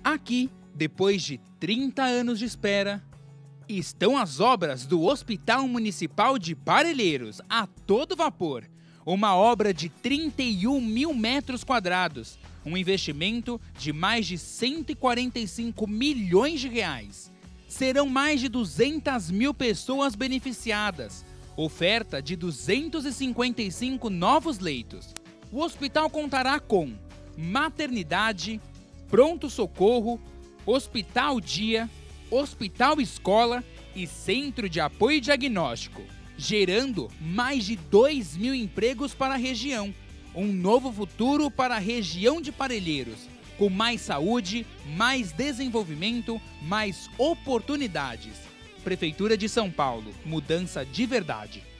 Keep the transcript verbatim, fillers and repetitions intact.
Aqui, depois de trinta anos de espera, estão as obras do Hospital Municipal de Parelheiros, a todo vapor. Uma obra de trinta e um mil metros quadrados, um investimento de mais de cento e quarenta e cinco milhões de reais. Serão mais de duzentas mil pessoas beneficiadas, oferta de duzentos e cinquenta e cinco novos leitos. O hospital contará com maternidade, pronto-socorro, hospital-dia, hospital-escola e centro de apoio diagnóstico, gerando mais de dois mil empregos para a região. Um novo futuro para a região de Parelheiros, com mais saúde, mais desenvolvimento, mais oportunidades. Prefeitura de São Paulo, mudança de verdade.